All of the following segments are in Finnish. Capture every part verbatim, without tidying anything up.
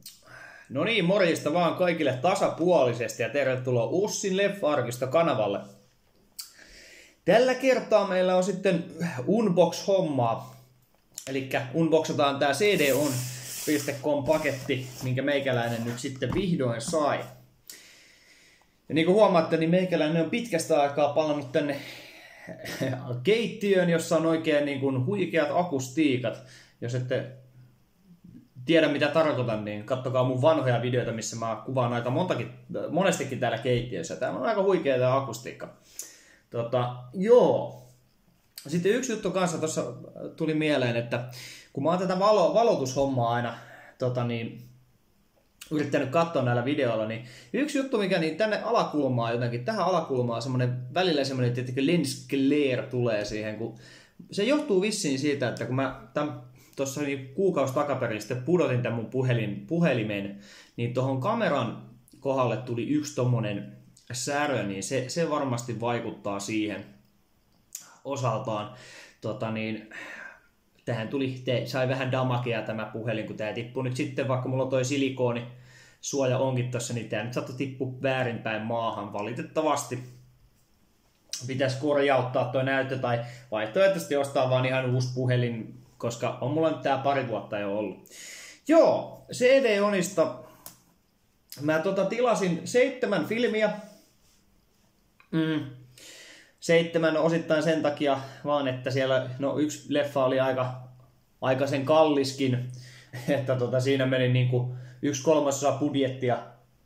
No niin, morjesta vaan kaikille tasapuolisesti ja tervetuloa Ussin Leffa-arkisto-kanavalle. Tällä kertaa meillä on sitten unbox-hommaa. Eli unboxataan tää c d on piste com paketti, minkä meikäläinen nyt sitten vihdoin sai. Ja niin kuin huomaatte, niin meikäläinen on pitkästä aikaa palannut tänne keittiöön, jossa on oikein niin kuin huikeat akustiikat. Jos ette tiedä mitä tarkoitan, niin katsokaa mun vanhoja videoita, missä mä kuvaan aika montakin, monestikin täällä keittiössä. Täällä on aika huikea tää akustiikka. Tota, joo. Sitten yksi juttu kanssa tuossa tuli mieleen, että kun mä oon tätä valo, valotushommaa aina tota niin, yrittänyt katsoa näillä videoilla, niin yksi juttu, mikä niin tänne alakulmaan jotenkin, tähän alakulmaan semmonen, välillä semmonen, tietenkin lens glare tulee siihen, kun se johtuu vissiin siitä, että kun mä tuossa niin kuukausi takaperin sitten pudotin tämän mun puhelin, puhelimen, niin tuohon kameran kohdalle tuli yksi tommonen särö, niin se, se varmasti vaikuttaa siihen osaltaan. Tota niin, tähän tuli, te, sai vähän damakea tämä puhelin, kun tää tippui nyt sitten, vaikka mulla on toi silikooni suoja onkin tossa, niin tää nyt saattoi tippua väärinpäin maahan valitettavasti. Pitäisi korjauttaa toi näyttö tai vaihtoehtoisesti ostaa vaan ihan uusi puhelin, koska on mulla nyt tää pari vuotta jo ollut. Joo, C D-onista mä tota tilasin seitsemän filmiä. Mm. Seitsemän osittain sen takia vaan, että siellä no yksi leffa oli aika, aika sen kalliskin, että tota, siinä meni niinku yksi kolmasosa budjettia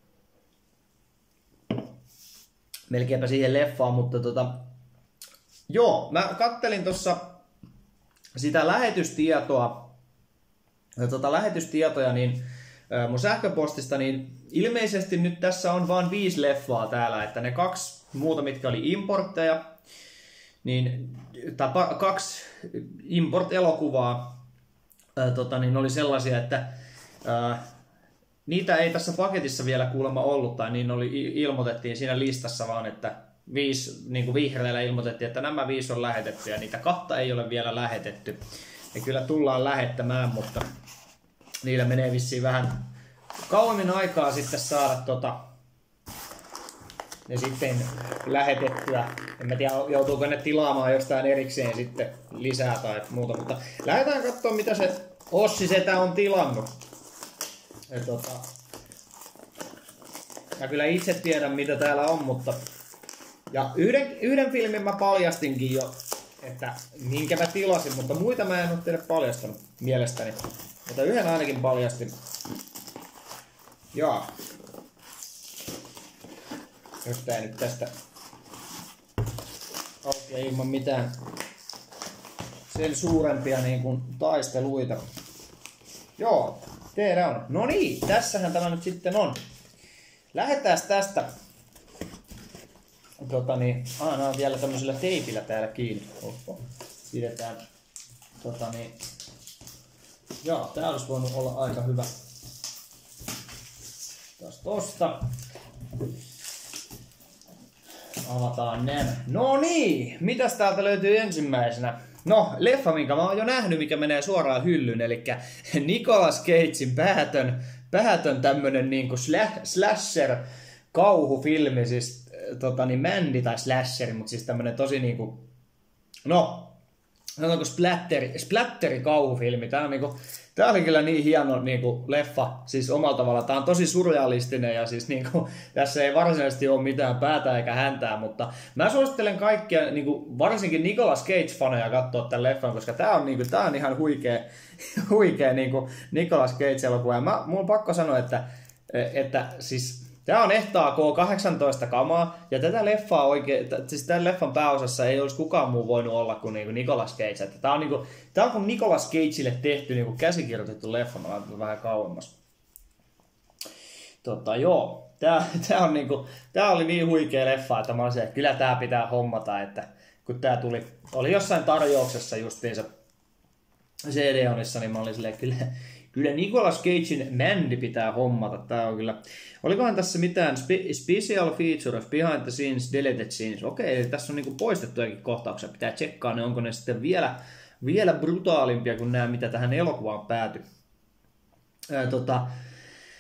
melkeinpä siihen leffaan, mutta tota, joo, mä kattelin tossa sitä lähetystietoa, tota lähetystietoja, niin mun sähköpostista, niin ilmeisesti nyt tässä on vain viisi leffaa täällä, että ne kaksi muuta, mitkä oli importteja, niin tapa, kaksi import-elokuvaa ää, tota, niin oli sellaisia, että ää, niitä ei tässä paketissa vielä kuulemma ollut, tai niin oli, ilmoitettiin siinä listassa vaan, että viisi, niin kuin vihreällä ilmoitettiin, että nämä viisi on lähetetty, ja niitä kahta ei ole vielä lähetetty. Ja kyllä tullaan lähettämään, mutta niillä menee vissiin vähän kauemmin aikaa sitten saada tota, ne sitten lähetettyä. En mä tiedä, joutuuko ne tilaamaan jostain erikseen sitten lisää tai muuta, mutta lähdetään katsomaan, mitä se Ossi Setä on tilannut. Ja tota, mä kyllä itse tiedän, mitä täällä on, mutta ja yhden, yhden filmin mä paljastinkin jo, että minkä mä tilasin, mutta muita mä en ole teille paljastanut mielestäni. Mutta yhden ainakin paljastin. Joo. Jos tää nyt tästä aukeaa ilman mitään sen suurempia niin kuin taisteluita. Joo, tehdään on. No niin, tässähän tämä nyt sitten on. Lähdetään tästä. Tota niin, aina on vielä tämmöisellä teipillä täällä kiinni. Oho. Pidetään. Tota niin. Joo, tää olisi voinut olla aika hyvä. Taas tosta. Avataan nämä. No niin, mitäs täältä löytyy ensimmäisenä? No, leffa, minkä mä oon jo nähnyt, mikä menee suoraan hyllyyn, eli Nicolas Cagein päätön, päätön tämmönen niinku slasher kauhufilmi, siis tota niin Mandy tai slasheri, mutta siis tämmönen tosi niinku, no, sanotaanko splatteri, splatteri kauhufilmi. Tää on niinku, tää oli kyllä niin hieno niinku leffa, siis omalla tavalla. Tää on tosi surrealistinen ja siis niinku, tässä ei varsinaisesti ole mitään päätä eikä häntää, mutta mä suosittelen kaikkia, niinku, varsinkin Nicolas Cage-faneja katsoa tämän leffan, koska tää on, niinku, tää on ihan huikea, huikea niinku Nicolas Cage-elokuva. Ja mä, mun on pakko sanoa, että, että siis tää on ehtaa K kahdeksantoista kamaa, ja tätä leffaa oikein, siis tämän leffan pääosassa ei olisi kukaan muu voinut olla kuin niinku Nicolas Cage. Että tää on niinku, tää on kuin Nicolas Cageille tehty niinku käsikirjoitettu leffa, mä laitan vähän kauemmas. Tota joo, tää, tää, on niinku, tää oli niin huikea leffa, että mä olisin, että kyllä tää pitää hommata, että kun tää tuli, oli jossain tarjouksessa justiinsa C D-onissa, niin mä olin silleen, kyllä, kyllä Nicolas Cagein Mandy pitää hommata. Tää on kyllä. Olikohan tässä mitään spe- special features, behind the scenes, deleted scenes? Okei, eli tässä on niinku poistettujakin kohtauksia. Pitää tsekkaa ne, onko ne sitten vielä, vielä brutaalimpia kuin nämä, mitä tähän elokuvaan päätyi. Ää, tota,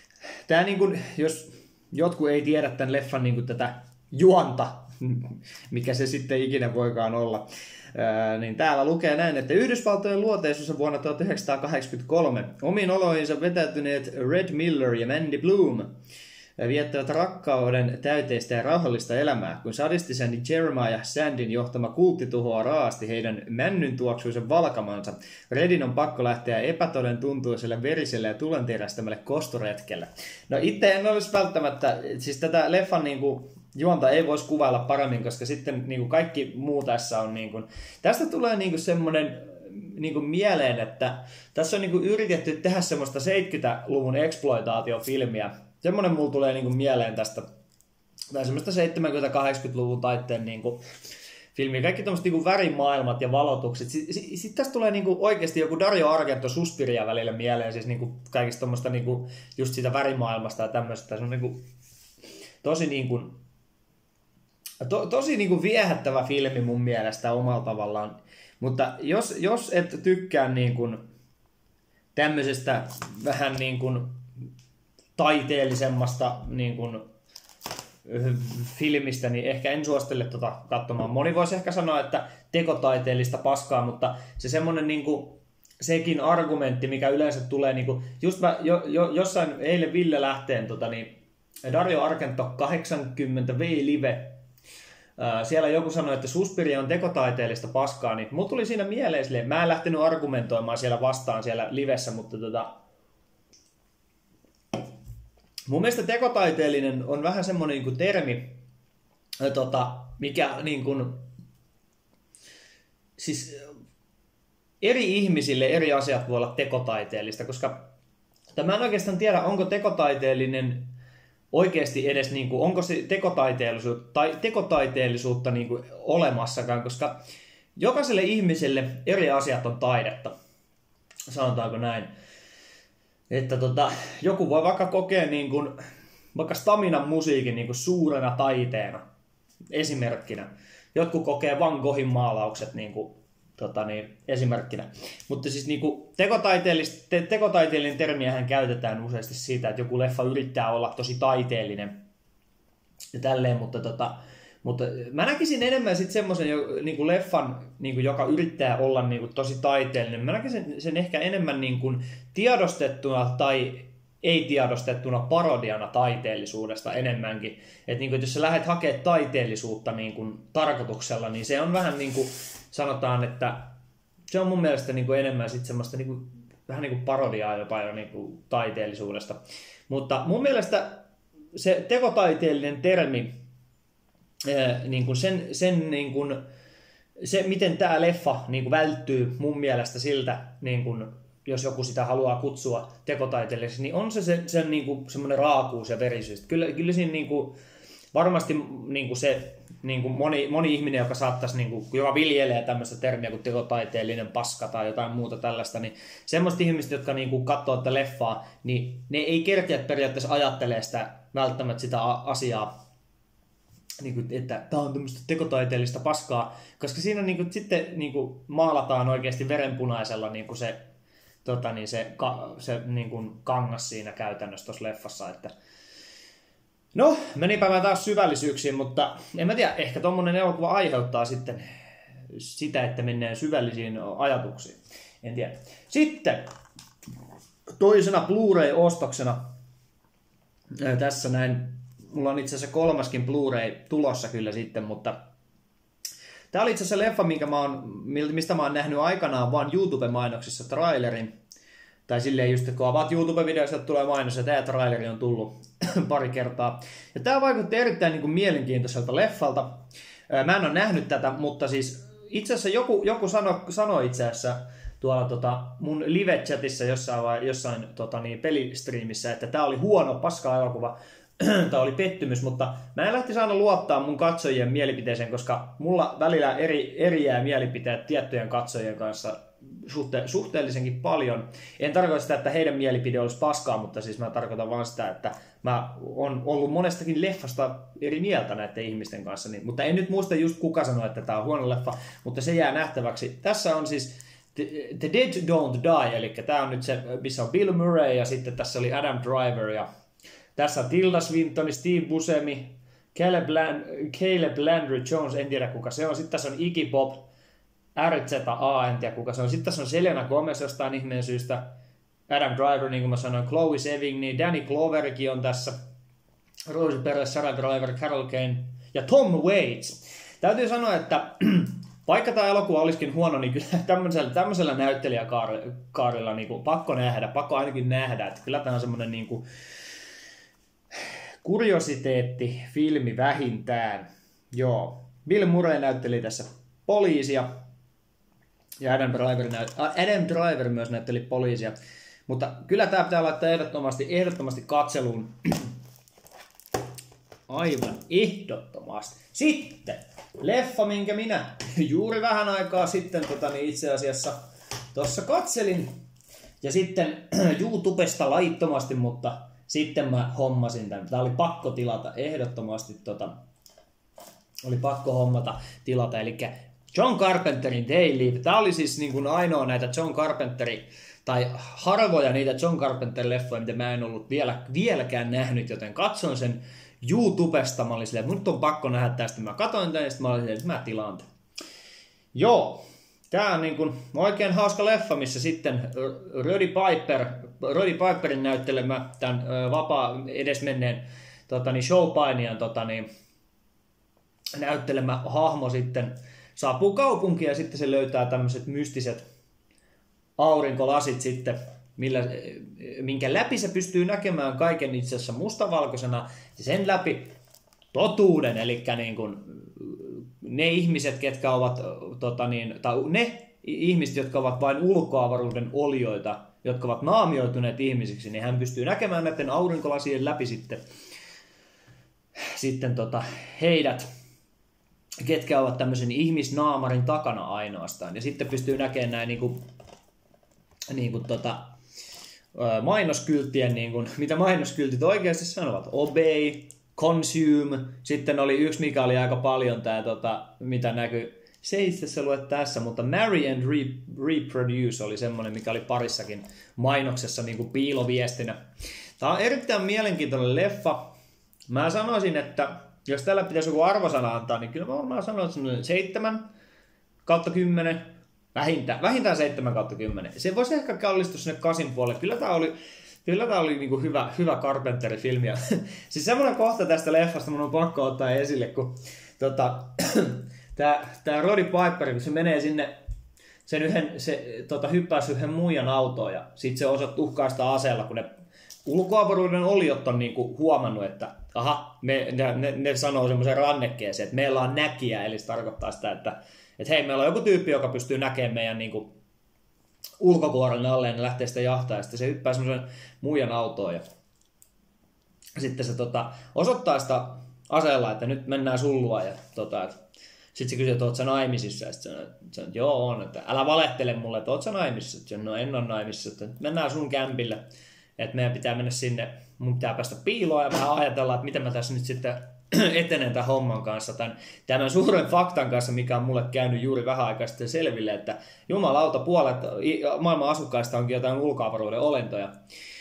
tää niin kuin, jos jotkut ei tiedä tämän leffan niin kuin tätä juonta, mikä se sitten ikinä voikaan olla, ää, niin täällä lukee näin, että Yhdysvaltojen luoteisuus vuonna tuhatyhdeksänsataakahdeksankymmentäkolme omiin oloihinsa vetäytyneet Red Miller ja Mandy Bloom viettävät rakkauden täyteistä ja rauhallista elämää, kun sadistisen Jeremiah Sandin johtama kultti tuhoaa raasti heidän männyn tuoksuisen valkamansa. Redin on pakko lähteä epätoden tuntuiselle veriselle ja tulenterästämälle kostoretkelle. No itse en olisi välttämättä, siis tätä leffan niinku juonta ei voisi kuvailla paremmin, koska sitten niinku kaikki muu tässä on niinku, tästä tulee niinku semmoinen niinku mieleen, että tässä on niinku yritetty tehdä semmoista seitsemänkymmentäluvun exploitaatiofilmiä. Semmoinen mulla tulee niinku mieleen tästä, tai semmoista seitsemänkymmentä-kahdeksankymmentäluvun taitteen niinku filmiä. Kaikki tommoset niinku värimaailmat ja valotukset. Sitten sit, sit tästä tulee niinku oikeasti joku Dario Argento Suspiria välillä mieleen, siis niinku kaikista tommoista niinku just siitä värimaailmasta ja tämmöistä. Se on niinku tosi niinku, to, tosi niinku viehättävä filmi mun mielestä omalla tavallaan. Mutta jos, jos et tykkää niinku tämmöisestä vähän niinku taiteellisemmasta niin kuin, filmistä, niin ehkä en suosittele tota katsomaan. Moni voisi ehkä sanoa, että tekotaiteellista paskaa, mutta se semmoinen niin kuin, sekin argumentti, mikä yleensä tulee, niin kuin, just mä jo, jo, jossain eilen Ville Lähteen tota, niin, Dario Argento kahdeksankymmentä V Live, ää, siellä joku sanoi, että Suspiria on tekotaiteellista paskaa, niin mulla tuli siinä mieleen silleen, mä en lähtenyt argumentoimaan siellä vastaan siellä livessä, mutta tota, mun mielestä tekotaiteellinen on vähän semmoinen niin kuin termi, tota, mikä niin kuin, siis eri ihmisille eri asiat voi olla tekotaiteellista, koska mä en oikeastaan tiedä, onko tekotaiteellinen oikeasti edes, niin kuin, onko se tekotaiteellisuutta, tai tekotaiteellisuutta niin kuin olemassakaan, koska jokaiselle ihmiselle eri asiat on taidetta, sanotaanko näin. Että tota, joku voi vaikka kokea niin kuin, vaikka Staminan musiikin niin kuin suurena taiteena, esimerkkinä. Jotkut kokee Van Goghin maalaukset niin kuin, tota niin, esimerkkinä. Mutta siis niin kuin, te- tekotaiteellinen termiähän käytetään useasti siitä, että joku leffa yrittää olla tosi taiteellinen ja tälleen, mutta tota, Mutta mä näkisin enemmän sitten semmoisen niin leffan, niin kuin, joka yrittää olla niin kuin, tosi taiteellinen. Mä näkisin sen ehkä enemmän niin kuin, tiedostettuna tai ei-tiedostettuna parodiana taiteellisuudesta enemmänkin. Että niin kuin, jos sä lähdet hakemaan taiteellisuutta niin kuin, tarkoituksella, niin se on vähän niin kuin sanotaan, että se on mun mielestä niin kuin, enemmän sitten semmoista niin kuin, vähän niin kuin parodiaa jopa jo niin kuin, taiteellisuudesta. Mutta mun mielestä se tekotaiteellinen termi, niin kuin sen, sen niin kuin, se miten tämä leffa niin kuin välttyy mun mielestä siltä, niin kuin, jos joku sitä haluaa kutsua tekotaiteelliseksi, niin on se, se sen niin kuin, semmoinen raakuus ja verisyys. Kyllä, kyllä siinä niin kuin, varmasti niin kuin se niin kuin moni, moni ihminen, joka saattaisi, niin kuin, joka viljelee tämmöistä termiä kuin tekotaiteellinen paska tai jotain muuta tällaista, niin semmoiset ihmiset, jotka niin kuin katsoo tätä leffaa, niin ne ei kerkeä periaatteessa ajattelee sitä välttämättä sitä asiaa, niin kuin, että tämä on tämmöistä tekotaiteellista paskaa, koska siinä niin kuin, sitten niin kuin, maalataan oikeasti verenpunaisella niin kuin se, tota, niin se, ka, se niin kuin, kangas siinä käytännössä tuossa leffassa. Että... No, menipä mä taas syvällisyyksiin, mutta en mä tiedä, ehkä tommonen elokuva aiheuttaa sitten sitä, että mennään syvällisiin ajatuksiin. En tiedä. Sitten toisena Blu-ray-ostoksena tässä näin. Mulla on itse asiassa kolmaskin Blu-ray tulossa kyllä sitten, mutta tää oli itse asiassa leffa, minkä mä oon, mistä mä oon nähnyt aikanaan vaan YouTube-mainoksissa trailerin. Tai silleen just, kun avaat YouTube-videoista, tulee mainos, ja tää traileri on tullut pari kertaa. Ja tää vaikutti erittäin niin kuin mielenkiintoiselta leffalta. Mä en ole nähnyt tätä, mutta siis itse asiassa joku, joku sanoi sano itse asiassa tuolla tota, mun live-chatissa jossain, jossain tota, niin, pelistriimissä, että tää oli huono, paska elokuva. Tämä oli pettymys, mutta mä en lähtisi aina luottaa mun katsojien mielipiteeseen, koska mulla välillä eri, eriää mielipiteet tiettyjen katsojien kanssa suhte, suhteellisenkin paljon. En tarkoita sitä, että heidän mielipide olisi paskaa, mutta siis mä tarkoitan vaan sitä, että mä oon ollut monestakin leffasta eri mieltä näiden ihmisten kanssa. Niin, mutta en nyt muista just kuka sanoi, että tämä on huono leffa, mutta se jää nähtäväksi. Tässä on siis The Dead Don't Die, eli tämä on nyt se, missä on Bill Murray ja sitten tässä oli Adam Driver ja Tässä on Tilda Swinton, Steve Buscemi, Caleb, Land, Caleb Landry Jones, en tiedä kuka se on. Sitten tässä on Iggy Pop, R Z A, en tiedä kuka se on. Sitten tässä on Selena Gomez jostain ihmeen syystä. Adam Driver, niin kuin mä sanoin, Chloe Sevigny, Danny Gloverkin on tässä. Rosie Perez, Sarah Driver, Carol Kane ja Tom Waits. Täytyy sanoa, että vaikka tämä elokuva olisikin huono, niin kyllä tämmöisellä, tämmöisellä näyttelijäkaarilla niin kuin pakko nähdä, pakko ainakin nähdä, että kyllä tämä on semmoinen niin kuin kuriositeetti filmi vähintään. Joo. Bill Murray näytteli tässä poliisia ja Adam Driver, näyt, Adam Driver myös näytteli poliisia. Mutta kyllä tämä pitää laittaa ehdottomasti, ehdottomasti katseluun. Aivan ehdottomasti. Sitten leffa, minkä minä juuri vähän aikaa sitten tota, niin itse asiassa tuossa katselin. Ja sitten YouTubesta laittomasti, mutta sitten mä hommasin tämän. Tämä oli pakko tilata ehdottomasti. Tota, oli pakko hommata tilata. Eli John Carpenterin They Live. Tämä oli siis niin kuin ainoa näitä John Carpenterin, tai harvoja niitä John Carpenter-leffoja, mitä mä en ollut vielä, vieläkään nähnyt, joten katson sen YouTubesta. Mä olin silleen, että nyt on pakko nähdä tästä. Mä katsoin tämän ja sitten mä olin silleen, että mä tilaan tämän. Joo, tää on niin kuin oikein hauska leffa, missä sitten Roddy Piper, Roddy Piperin näyttelemä tämän vapaa edesmenneen tota niin, showpainijan tota niin, näyttelemä hahmo sitten saapuu kaupunkiin ja sitten se löytää tämmöiset mystiset aurinkolasit sitten, millä, minkä läpi se pystyy näkemään kaiken itse asiassa mustavalkoisena ja sen läpi totuuden, eli niin kuin ne ihmiset, ketkä ovat, tota niin, tai ne ihmiset, jotka ovat vain ulkoavaruuden olioita, jotka ovat naamioituneet ihmisiksi, niin hän pystyy näkemään näiden aurinkolasien läpi sitten, sitten tota, heidät, ketkä ovat tämmöisen ihmisnaamarin takana ainoastaan. Ja sitten pystyy näkemään näin niin kuin, niin kuin tota, mainoskylttien, niin kuin, mitä mainoskyltit oikeasti sanovat. Obey, consume. Sitten oli yksi, mikä oli aika paljon tämä, tota, mitä näkyy. Se ei itse asiassa lue tässä, mutta marry and re- reproduce oli semmoinen, mikä oli parissakin mainoksessa niin kuin piiloviestinä. Tämä on erittäin mielenkiintoinen leffa. Mä sanoisin, että jos tällä pitäisi joku arvosana antaa, niin kyllä mä varmaan sanoin, että seitsemän kautta kymmenen, vähintään, vähintään seitsemän kautta kymmenen. Se voisi ehkä kallistua sinne kasin puolelle. Kyllä tämä oli, kyllä tämä oli niin kuin hyvä, hyvä Carpenter-filmi. Siis semmoinen kohta tästä leffasta mun on pakko ottaa esille, kun tota, tämä, tämä Roddy Piper, kun se menee sinne, sen yhden, se tota, hyppäisi yhden muijan autoon ja sitten se osaa tuhkaa sitä aseella, kun ne ulkoavaruuden oliot on niinku huomannut, että aha, me, ne, ne, ne sanoo semmoisen rannekkeeseen, että meillä on näkijä, eli se tarkoittaa sitä, että, että hei, meillä on joku tyyppi, joka pystyy näkemään meidän niinku ulkokuoren alle ja ne lähtee sitä jahtaa, ja sitten se hyppää semmoisen muijan autoon, ja sitten se tota, osoittaa sitä aseella, että nyt mennään sullua, ja tota, sitten se kysyy, että oot sä naimisissa, ja sitten sanoo, että joo on, että älä valehtele mulle, että oot sä naimisissa, että no en ole naimisissa, että mennään sun kämpille. Että meidän pitää mennä sinne, mun pitää päästä piiloon ja vähän ajatella, että miten mä tässä nyt sitten etenen tämän homman kanssa, tämän, tämän suuren faktan kanssa, mikä on mulle käynyt juuri vähän aikaa sitten selville, että jumalauta, puolet maailman asukkaista onkin jotain ulkoavaruuden olentoja.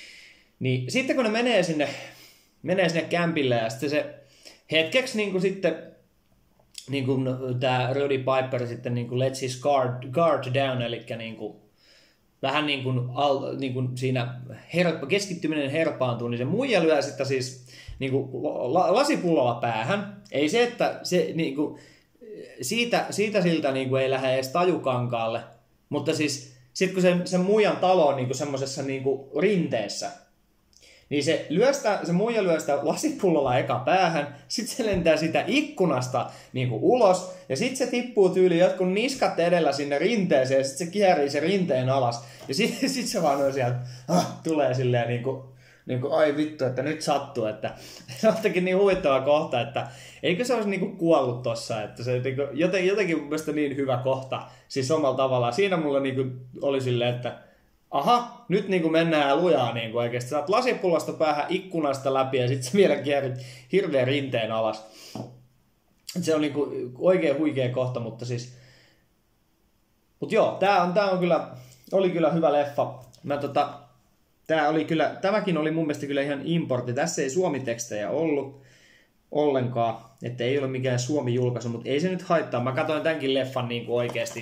Niin sitten kun ne menee sinne, menee sinne kämpille ja sitten se hetkeksi niin kuin sitten, niin kuin tämä Roddy Piper sitten niin kuin lets his guard, guard down, eli niin kuin vähän niin kuin, al, niin kuin siinä herpa, keskittyminen herpaantuu, niin se muija lyö sitten siis niin kuin la, lasipullolla päähän. Ei se, että se, niin kuin, siitä, siitä siltä niin kuin ei lähde edes tajukankaalle, mutta siis sitten kun sen, sen muijan talo on niin kuin semmoisessa niin kuin rinteessä, niin se, lyöstä, se muija lyö sitä lasipullolla eka päähän, sitten se lentää sitä ikkunasta niin kuin ulos, ja sitten se tippuu tyyliin jotkut niskat edellä sinne rinteeseen, ja sitten se kierii se rinteen alas, ja sitten sit se vaan on sieltä, ah, tulee silleen niin kuin, niin kuin, ai vittu, että nyt sattuu, että se on jotenkin niin huvittava kohta, että eikö se olisi niin kuin kuollut tossa, että se niin kuin, joten, jotenkin mun mielestä niin hyvä kohta, siis omalla tavallaan, siinä mulla niin kuin oli silleen, että aha, nyt niin kuin mennään lujaa niin kuin oikeasti. Saat lasipullosta päähän ikkunasta läpi ja sitten sä vielä kierrit hirveän rinteen alas. Se on niin kuin oikein huikea kohta, mutta siis... Mut joo, tää on, tää on kyllä, oli kyllä hyvä leffa. Mä tota, Tää oli kyllä, tämäkin oli mun mielestä kyllä ihan importti. Tässä ei suomitekstejä ollut ollenkaan, että ei ole mikään Suomi-julkaisu, mutta ei se nyt haittaa. Mä katsoin tämänkin leffan niin kuin oikeasti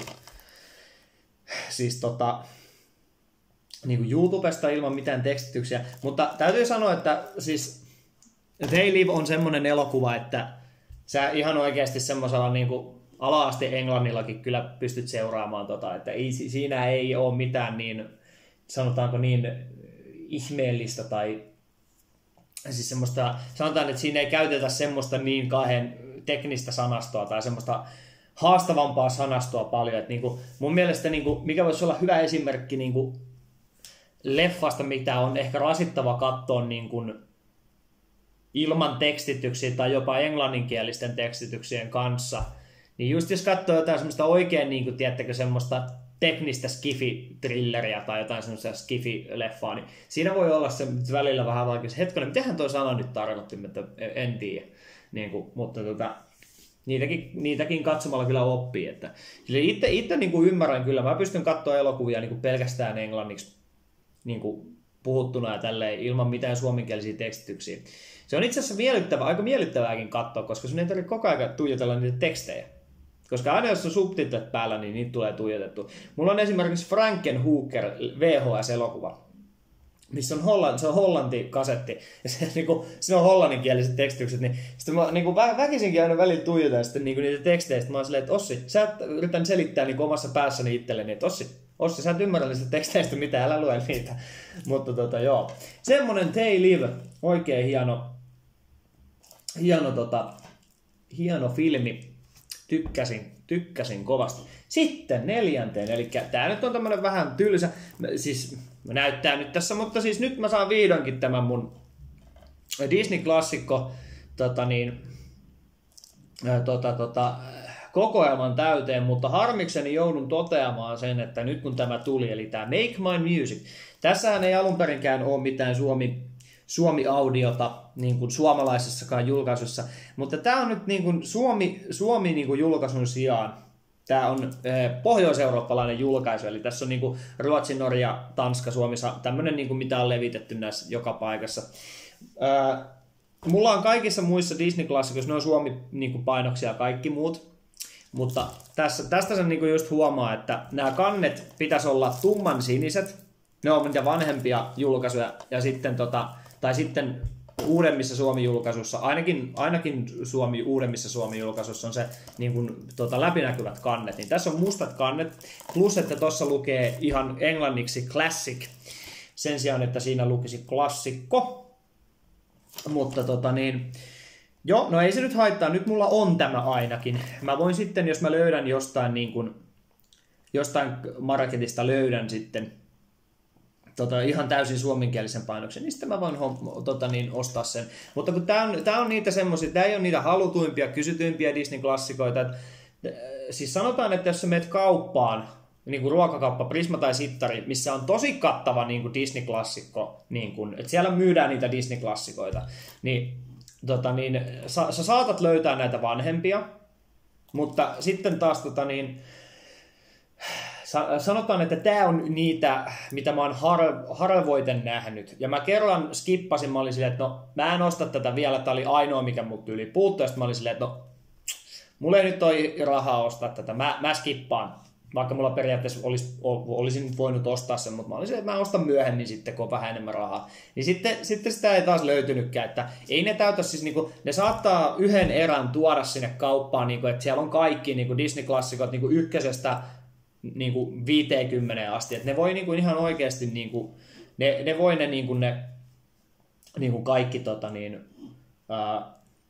siis tota, niin kuin YouTubesta ilman mitään tekstityksiä, mutta täytyy sanoa, että siis They Live on semmoinen elokuva, että sä ihan oikeasti semmoisella niin kuin ala-aste englannillakin kyllä pystyt seuraamaan tota, että ei, siinä ei ole mitään niin, sanotaanko niin ihmeellistä tai siis semmoista, sanotaan, että siinä ei käytetä semmoista niin kahden teknistä sanastoa tai semmoista haastavampaa sanastoa paljon. Että niinku, mun mielestä niinku, mikä voisi olla hyvä esimerkki niinku, leffasta, mitä on ehkä rasittava katsoa niinku, ilman tekstityksiä tai jopa englanninkielisten tekstityksien kanssa, niin just jos katsoo jotain semmoista oikein, niin kuin, tiedättekö, semmoista teknistä skifi-trilleriä tai jotain semmoista skifi-leffaa, niin siinä voi olla se välillä vähän vaikea. Hetkonen, mitähän toi sana nyt tarkoitti, että en tiedä. Niin kuin, mutta tota, niitäkin, niitäkin katsomalla kyllä oppii. Että, itse itse niin kuin ymmärrän kyllä, mä pystyn katsoa elokuvia niin kuin pelkästään englanniksi niin kuin puhuttuna ja tälleen, ilman mitään suomenkielisiä tekstityksiä. Se on itse asiassa miellyttävää, aika miellyttävääkin katsoa, koska sun ei tarvitse koko ajan tuijotella niitä tekstejä. Koska aina jos on subtitlet päällä, niin niitä tulee tuijotettu. Mulla on esimerkiksi Frankenhooker V H S-elokuva, missä on, Hollanti, se on hollanti-kasetti, ja se, niin kuin, siinä on hollanninkieliset tekstitykset, niin sitten mä niin kuin vä- väkisinkin aina välillä tuijotan sitten, niin kuin niitä tekstejä, sitten mä oon silleen, että Ossi, sä et, yritän selittää niin kuin omassa päässäni itselleni, että Ossi, Ossi, sä et ymmärrä niistä teksteistä mitä, älä lue niitä. Mutta tota joo, semmonen They Live, oikein hieno, hieno, tota, hieno filmi. Tykkäsin, tykkäsin kovasti. Sitten neljänteen, eli tää nyt on tämmönen vähän tylsä, siis näyttää nyt tässä, mutta siis nyt mä saan vihdoinkin tämän mun Disney-klassikko tota niin, tota, tota, kokoelman täyteen, mutta harmikseni joudun toteamaan sen, että nyt kun tämä tuli, eli tämä Make My Music, tässähän ei alun perinkään ole mitään Suomi Suomi-audiota niin kuin suomalaisessakaan julkaisussa, mutta tämä on nyt niin kuin Suomi, Suomi niin kuin julkaisun sijaan, tämä on eh, pohjois-eurooppalainen julkaisu, eli tässä on niin kuin Ruotsi, Norja, Tanska, Suomessa, tämmöinen niin kuin mitä on levitetty näissä joka paikassa. Eh, mulla on kaikissa muissa Disney-klassikoissa, ne on Suomi-painoksia ja kaikki muut, mutta tässä, tästä sen niin kuin just huomaa, että nämä kannet pitäisi olla tumman siniset, ne on niitä vanhempia julkaisuja, ja sitten tota, tai sitten uudemmissa Suomi-julkaisuissa, ainakin, ainakin Suomi, uudemmissa Suomi-julkaisuissa on se niin kuin, tota, läpinäkyvät kannet. Niin tässä on mustat kannet, plus että tuossa lukee ihan englanniksi classic, sen sijaan, että siinä lukisi klassikko. Mutta tota niin, joo, no ei se nyt haittaa, nyt mulla on tämä ainakin. Mä voin sitten, jos mä löydän jostain, niin kuin, jostain marketista löydän sitten, Tota, ihan täysin suomenkielisen painoksen, niin sitten mä voin hom- tota, niin, ostaa sen. Mutta kun tää on, tää on niitä semmosia, tää ei ole niitä halutuimpia, kysytyimpiä Disney-klassikoita. Et, siis sanotaan, että jos sä menet kauppaan, niin kuin ruokakauppa, Prisma tai Sittari, missä on tosi kattava niin kuin Disney-klassikko, niin kuin, että siellä myydään niitä Disney-klassikoita, niin, tota, niin sä, sä saatat löytää näitä vanhempia, mutta sitten taas tota, niin, sanotaan, että tämä on niitä, mitä mä oon har- harvoiten nähnyt. Ja mä kerran skippasin, mä olin silleen, että no mä en osta tätä vielä, tää oli ainoa, mikä mut tyyli puuttui. Ja sitten mä olin silleen, että no mulla ei nyt ole rahaa ostaa tätä, mä, mä skippaan. Vaikka mulla periaatteessa olisi, olisin voinut ostaa sen, mutta mä olin silleen, että mä ostan myöhemmin sitten, kun on vähän enemmän rahaa. Niin sitten, sitten sitä ei taas löytynytkään, että ei ne täytä siis, niinku, ne saattaa yhden erän tuoda sinne kauppaan, niinku, että siellä on kaikki niinku Disney-klassikot niinku ykkösestä niin kuin viiteenkymmeneen asti, että ne voi niin kuin ihan oikeasti, niin kuin, ne, ne voi ne, niin kuin ne niin kuin kaikki tota niin, ää,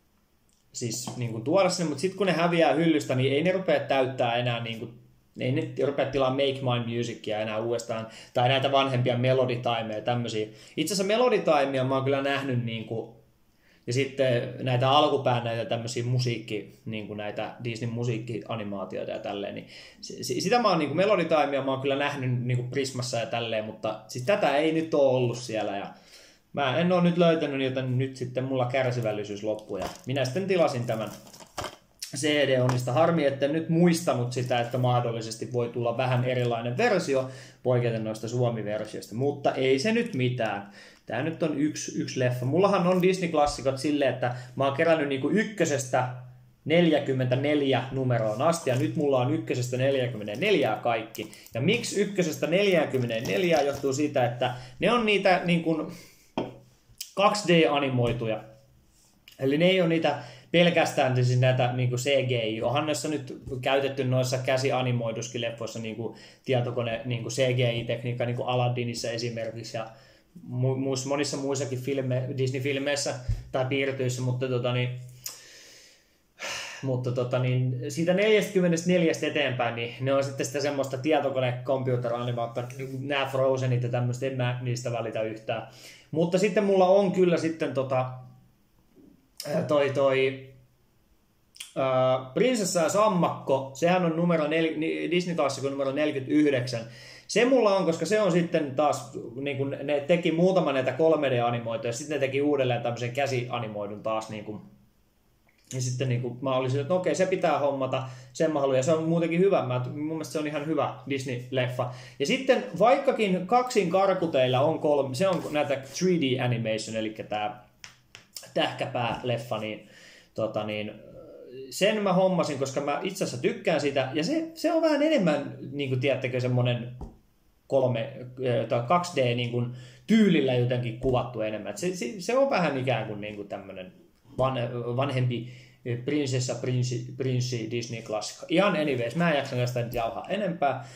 siis niin kuin tuoda sinne, mutta sitten kun ne häviää hyllystä, niin ei ne rupea täyttää enää, niin kuin, ei ne rupea tilaa Make My Musicia enää uudestaan, tai näitä vanhempia Melody Timeja ja tämmöisiä. Itse asiassa Melody Timea mä oon kyllä nähnyt niin kuin, ja sitten näitä alkupään näitä tämmöisiä musiikki, niin kuin näitä Disney musiikkianimaatioita ja tälleen, niin sitä mä oon niin kuin Melody Timea mä oon kyllä nähnyt niin kuin Prismassa ja tälleen, mutta siis tätä ei nyt ole ollut siellä ja mä en ole nyt löytänyt, joten nyt sitten mulla kärsivällisyys loppuu ja minä sitten tilasin tämän, C D-onista. Harmi, että nyt muistanut sitä, että mahdollisesti voi tulla vähän erilainen versio poiketen noista Suomi-versioista, mutta ei se nyt mitään. Tää nyt on yksi, yksi leffa. Mullahan on Disney-klassikot silleen, että mä oon kerännyt niinku ykkösestä neljäkymmentäneljä numeroon asti, ja nyt mulla on ykkösestä neljäkymmentäneljä kaikki. Ja miksi ykkösestä neljäkymmentäneljä johtuu siitä, että ne on niitä niin kuin kaksi D-animoituja. Eli ne ei ole niitä pelkästään siis näitä niin kuin C G I. Onhan näissä nyt käytetty noissa käsianimoiduskin leffoissa niin kuin tietokone niin kuin C G I-tekniikka, niin kuin Aladdinissa esimerkiksi, ja mu- monissa muissakin filme, Disney-filmeissä tai piirtyissä, mutta tota niin, Mutta tota, niin siitä neljäkymmentäneljä eteenpäin, niin ne on sitten sitä semmoista tietokone-computer-animaattia, nämä Frozenit ja tämmöistä, en mä niistä välitä yhtään. Mutta sitten mulla on kyllä sitten tota, toi, toi äh, Prinsessa ja Sammakko, sehän on numero nel, Disney-klassikko numero neljäkymmentäyhdeksän. Se mulla on, koska se on sitten taas, niin kun ne teki muutaman näitä kolme D-animoituja, ja sitten ne teki uudelleen tämmöisen käsianimoidun taas niin kuin. Ja sitten niin kuin, mä olisin, että no okei, se pitää hommata, sen mä haluan, ja se on muutenkin hyvä, mä, mun mielestä se on ihan hyvä Disney-leffa. Ja sitten vaikkakin kaksin karkuteilla on kolme, se on näitä three D animation, eli tämä tähkäpää-leffa, niin, tota niin sen mä hommasin, koska mä itse asiassa tykkään sitä, ja se, se on vähän enemmän, niin kuin tiedättekö, semmoinen kolme, tai kaksi D niin kuin, tyylillä jotenkin kuvattu enemmän. Se, se, se on vähän ikään kuin, niin kuin tämmöinen vanhempi prinsessa, prinssi, prinssi Disney-klassikko. Ihan anyways, mä en jaksa näistä nyt jauhaa enempää.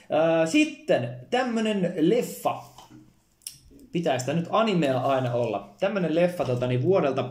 Sitten tämmönen leffa. Pitää sitä nyt animea aina olla. Tämmönen leffa tota, niin vuodelta,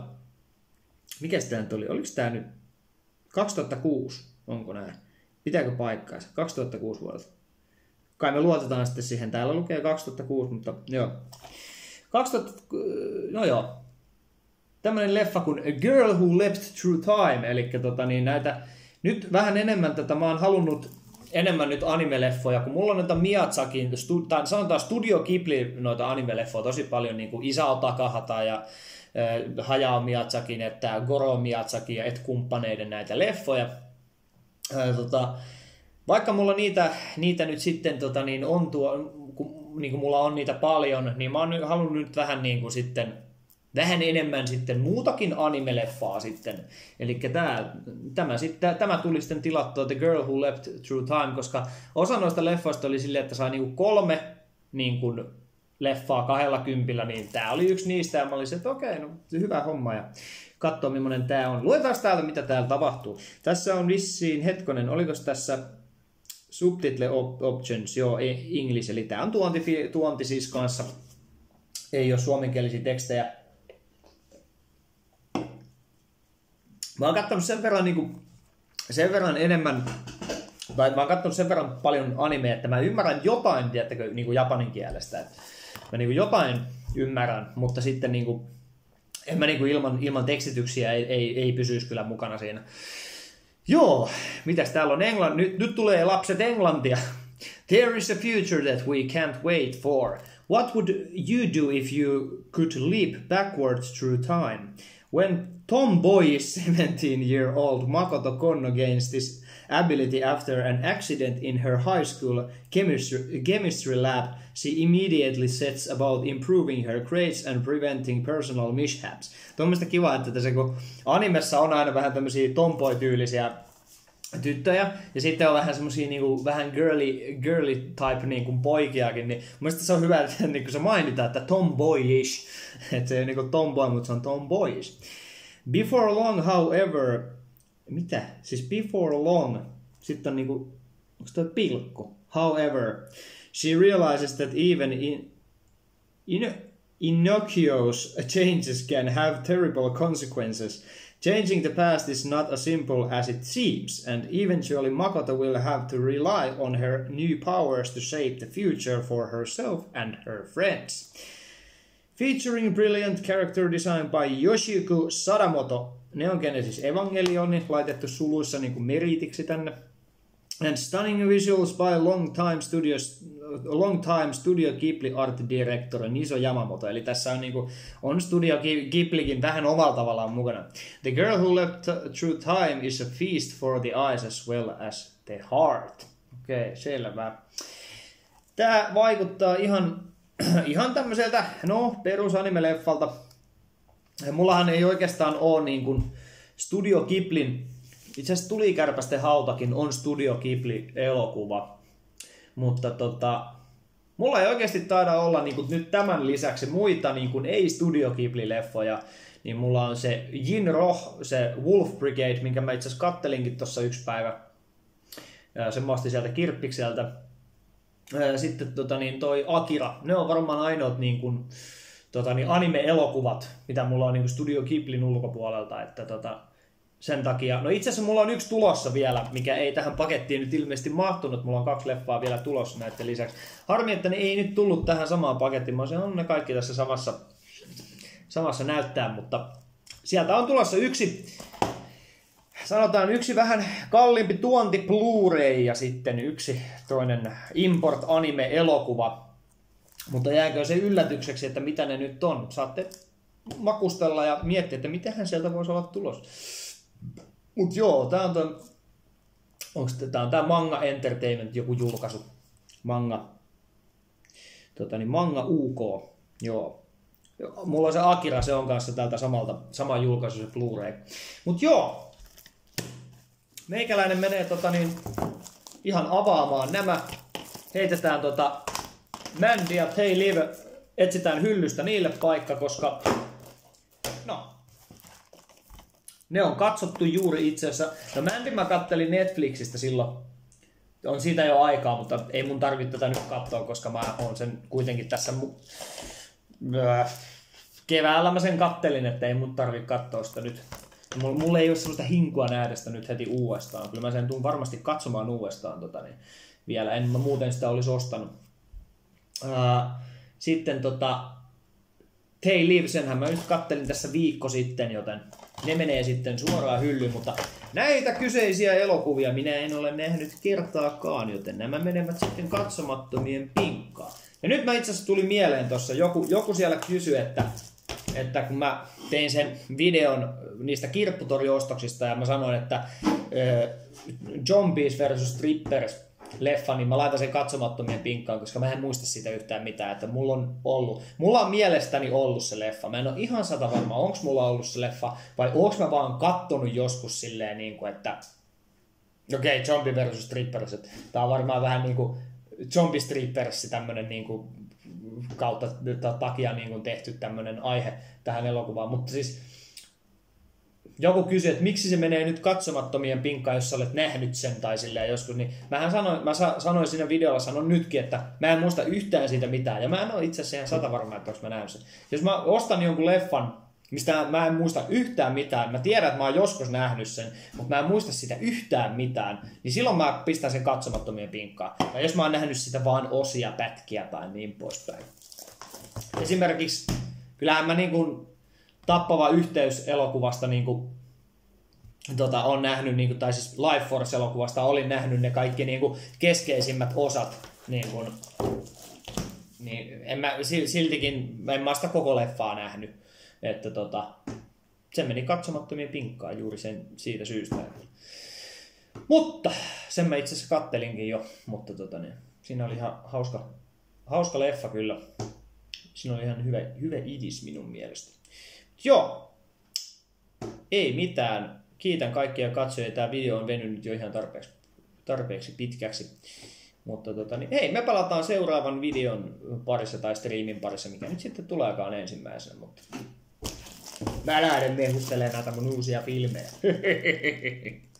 mikä sitä nyt oli? Oliko tää nyt kaksituhattakuusi? Onko näin? Pitääkö paikkaansa? kaksituhattakuusi vuodelta. Kai me luotetaan sitten siihen. Täällä lukee kaksituhattakuusi, mutta joo. kaksituhatta, no joo. Tämmönen leffa kuin A Girl Who Leapt Through Time, eli tota, niin näitä, nyt vähän enemmän tätä, mä oon halunnut enemmän nyt anime-leffoja, kun mulla on noita Miyazakin, stu, tai sanotaan Studio Ghibli noita anime-leffoja tosi paljon, niin kuin Isao Takahata ja äh, Hayao Miyazakin, että Goro Miyazaki ja et kumppaneiden näitä leffoja. Äh, tota, vaikka mulla niitä, niitä nyt sitten tota, niin on tuo, kun, niin kuin mulla on niitä paljon, niin mä oon halunnut nyt vähän niin kuin sitten vähän enemmän sitten muutakin anime-leffaa sitten. Eli tämä, tämä, sitten, tämä tuli sitten tilattua The Girl Who Leapt Through Time, koska osa noista leffoista oli silleen, että sai niinku kolme niin kuin leffaa kahdella kympillä, niin tämä oli yksi niistä, ja mä olisin, että okei, no hyvä homma, ja katsoa millainen tämä on. Luetaan täältä, mitä täällä tapahtuu. Tässä on vissiin, hetkonen, oliko tässä subtitle options, joo, English, eli tämä on tuonti, tuonti siis kanssa, ei ole suomenkielisiä tekstejä. Mä oon katsonut sen verran, niin kuin, sen verran enemmän, tai mä oon katsonut sen verran paljon animea, että mä ymmärrän jotain, tiedättekö, niin kuin japanin kielestä. Että mä niin kuin jotain ymmärrän, mutta sitten niin kuin, en mä niin kuin ilman, ilman tekstityksiä ei, ei, ei pysyisi kyllä mukana siinä. Joo, mitäs täällä on englanti? Nyt, nyt tulee lapset englantia. There is a future that we can't wait for. What would you do if you could leap backwards through time? When Tomboy, seventeen-year-old Makoto Konno gains this ability after an accident in her high school chemistry, chemistry lab, she immediately sets about improving her grades and preventing personal mishaps. Tuommoista kiva, että tässä kun animessa on aina vähän tämmöisiä tomboy-tyylisiä tyttöjä, ja sitten on vähän semmosia niinku, vähän girly, girly type niinku poikiakin, niin mielestäni se on hyvä, että niinku se mainitaan, että tomboyish, että se ei niinku tomboy, mutta se on tomboyish. Before long, however, mitä? Siis before long, sitten on niinku, onko toi pilkku? However, she realizes that even in, in innocuous changes can have terrible consequences. Changing the past is not as simple as it seems, and eventually Makoto will have to rely on her new powers to shape the future for herself and her friends. Featuring brilliant character design by Yoshiko Sadamoto. Neon Genesis Evangelion laitettu suluissa niin kuin meritiksi tänne. And stunning visuals by long time studios, long time Studio Ghibli art director Niso Yamamoto. Eli tässä on, niinku, on Studio Ghiblikin vähän omalla tavallaan mukana. The girl who left through time is a feast for the eyes as well as the heart. Okei, okay, selvä. Tää vaikuttaa ihan, ihan tämmöiseltä, no, perusanime-leffalta. Mullahan ei oikeastaan ole niin kuin Studio Ghiblin, itse asiassa Tulikärpästen hautakin on Studio Ghibli-elokuva, mutta tota, mulla ei oikeasti taida olla niin kuin nyt tämän lisäksi muita niin kuin ei Studio Ghibli-leffoja, niin mulla on se Jinro, se Wolf Brigade, minkä mä itse asiassa kattelinkin tuossa yksi päivä, se masti sieltä kirppikseltä. Sitten tota, niin toi Akira, ne on varmaan ainoat niin kuin, tota, niin anime-elokuvat, mitä mulla on niin kuin Studio Ghiblin ulkopuolelta, että tota, sen takia, no itse asiassa mulla on yksi tulossa vielä, mikä ei tähän pakettiin nyt ilmeisesti mahtunut, mulla on kaksi leffaa vielä tulossa näiden lisäksi. Harmi, että ne ei nyt tullut tähän samaan pakettiin, mä olisin, on ne kaikki tässä samassa, samassa näyttää, mutta sieltä on tulossa yksi, sanotaan yksi vähän kalliimpi tuonti Blu-ray ja sitten yksi toinen import anime-elokuva. Mutta jääkö se yllätykseksi, että mitä ne nyt on? Saatte makustella ja miettiä, että mitähän sieltä voisi olla tulossa. Mut joo, tää on toi, onks tää on tää Manga Entertainment joku julkaisu. Manga. Tota niin, Manga U K. Joo. Mulla on se Akira, se on kanssa täältä samalta, sama julkaisu se Blu-ray. Mut joo. Meikäläinen menee tota niin, ihan avaamaan nämä. Heitetään tota Mandy ja Hey Live, etsitään hyllystä niille paikka, koska no, ne on katsottu juuri itse asiassa. No Mandy mä kattelin Netflixistä silloin, on siitä jo aikaa, mutta ei mun tarvitse tätä nyt katsoa, koska mä oon sen kuitenkin tässä mu- keväällä mä sen kattelin, että ei mun tarvitse katsoa sitä nyt. Mulla ei ole sellaista hinkua nähdä sitä nyt heti uudestaan. Kyllä mä sen tuun varmasti katsomaan uudestaan tota, niin vielä. En mä muuten sitä olisi ostanut. Uh, sitten tota, Hey Live, senhän mä nyt kattelin tässä viikko sitten, joten ne menee sitten suoraan hyllyyn. Mutta näitä kyseisiä elokuvia minä en ole nähnyt kertaakaan, joten nämä menevät sitten katsomattomien pinkkaan. Ja nyt mä itse asiassa tuli mieleen tuossa, joku, joku siellä kysyi, että että kun mä tein sen videon niistä kirpputoriostoksista ja mä sanoin, että äh, Zombies versus Strippers leffa, niin mä laitan sen katsomattomien pinkkaan, koska mä en muista siitä yhtään mitään, että mulla on ollut, mulla on mielestäni ollut se leffa. Mä en ole ihan sata varma, onko mulla ollut se leffa, vai onko mä vaan kattonut joskus silleen, niin kuin, että okei, okay, Zombie versus Strippers, että tää on varmaan vähän niin kuin Zombie Strippers, tämmönen niin kuin kautta takia niin kuin tehty tämmöinen aihe tähän elokuvaan, mutta siis joku kysyi, että miksi se menee nyt katsomattomien pinkkaan, jos sä olet nähnyt sen tai silleen joskus, niin mähän sanoin, mä sanoin siinä videolla, sanon nytkin, että mä en muista yhtään siitä mitään, ja mä en ole itse asiassa ihan sata varma, että onko mä nähnyt sen. Jos mä ostan jonkun leffan, mistä mä en muista yhtään mitään, mä tiedän, että mä oon joskus nähnyt sen, mutta mä en muista sitä yhtään mitään, niin silloin mä pistän sen katsomattomien pinkkaan. Ja jos mä oon nähnyt sitä vaan osia, pätkiä tai niin poispäin. Esimerkiksi, kyllähän mä niin kuin Tappava yhteys -elokuvasta niin kuin, tota, on nähnyt, niin kuin, tai siis Life Force-elokuvasta olin nähnyt ne kaikki niin kuin keskeisimmät osat. Niin kuin, niin en mä, siltikin en mä sitä koko leffaa nähnyt. Että tota, se meni katsomattomien pinkkaan juuri sen, siitä syystä. Mutta sen mä itse asiassa kattelinkin jo, mutta tota, niin, siinä oli ihan hauska, hauska leffa kyllä. Siinä oli ihan hyvä, hyvä idis minun mielestä. Joo, ei mitään. Kiitän kaikkia katsojia. Tämä video on venynyt jo ihan tarpeeksi, tarpeeksi pitkäksi. Mutta tota, niin, hei, me palataan seuraavan videon parissa tai striimin parissa, mikä nyt sitten tuleekaan ensimmäisenä. Mutta mä lähden mehustelemaan näitä mun uusia filmejä.